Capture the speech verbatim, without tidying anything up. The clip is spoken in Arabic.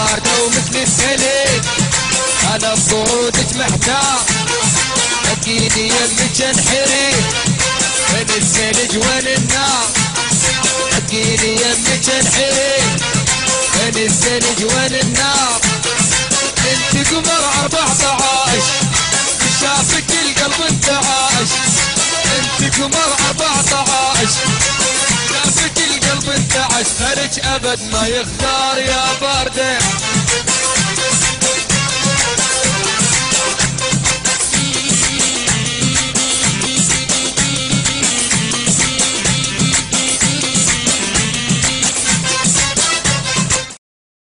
باردة ومثل الثلج، انا بصعودك محتار اكيد يمك انحرق من الثلج وين النار، اكيد يمك انحرق من الثلج وين النار. انت قمر اربعتعش شافك القلب انتعاش، انت قمر اربعتعش شافك القلب انتعش، ثلج ابد ما يختار يا باردة.